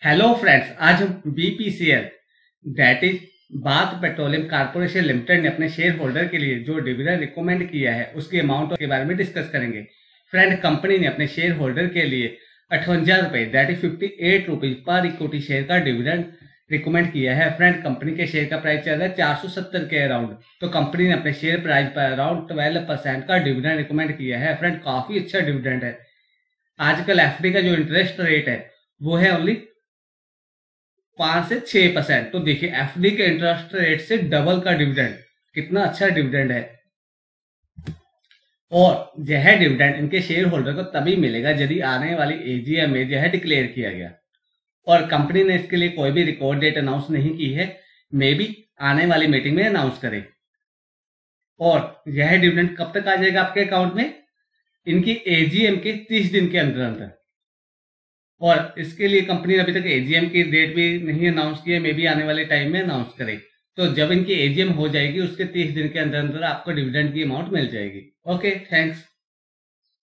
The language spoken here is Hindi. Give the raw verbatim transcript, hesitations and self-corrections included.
हेलो फ्रेंड्स, आज हम BPCL that is Bharat petroleum corporation limited ने अपने शेयर होल्डर के लिए जो डिविडेंड रिकमेंड किया है उसके अमाउंट के बारे में डिस्कस करेंगे। फ्रेंड, कंपनी ने अपने शेयर होल्डर के लिए अठवंजा रुपए that is fifty eight rupees पर इक्विटी शेयर का डिविडेंड रिकमेंड किया है। फ्रेंड, कंपनी के शेयर का प्राइस चल रहा है चार सौ सत्तर के अराउंड, तो कंपनी ने अपने शेयर प्राइस पर अराउंड ट्वेल्व परसेंट का डिविडेंड रिकमेंड किया है। फ्रेंड, काफी अच्छा डिविडेंड है। आजकल एफडी का जो इंटरेस्ट रेट है वो है ओनली पांच से छह परसेंट। तो देखिए, एफडी के इंटरेस्ट रेट से डबल का डिविडेंड, कितना अच्छा डिविडेंड है। और यह डिविडेंड इनके शेयर होल्डर को तभी मिलेगा यदि आने वाली एजीएम में यह डिक्लेयर किया गया। और कंपनी ने इसके लिए कोई भी रिकॉर्ड डेट अनाउंस नहीं की है, मे बी आने वाली मीटिंग में अनाउंस करे। और यह डिविडेंड कब तक आ जाएगा आपके अकाउंट में? इनकी एजीएम के तीस दिन के अंदर अंदर। और इसके लिए कंपनी ने अभी तक एजीएम की डेट भी नहीं अनाउंस की है, मे बी आने वाले टाइम में अनाउंस करे। तो जब इनकी एजीएम हो जाएगी उसके तीस दिन के अंदर अंदर आपको डिविडेंड की अमाउंट मिल जाएगी। Okay, thanks.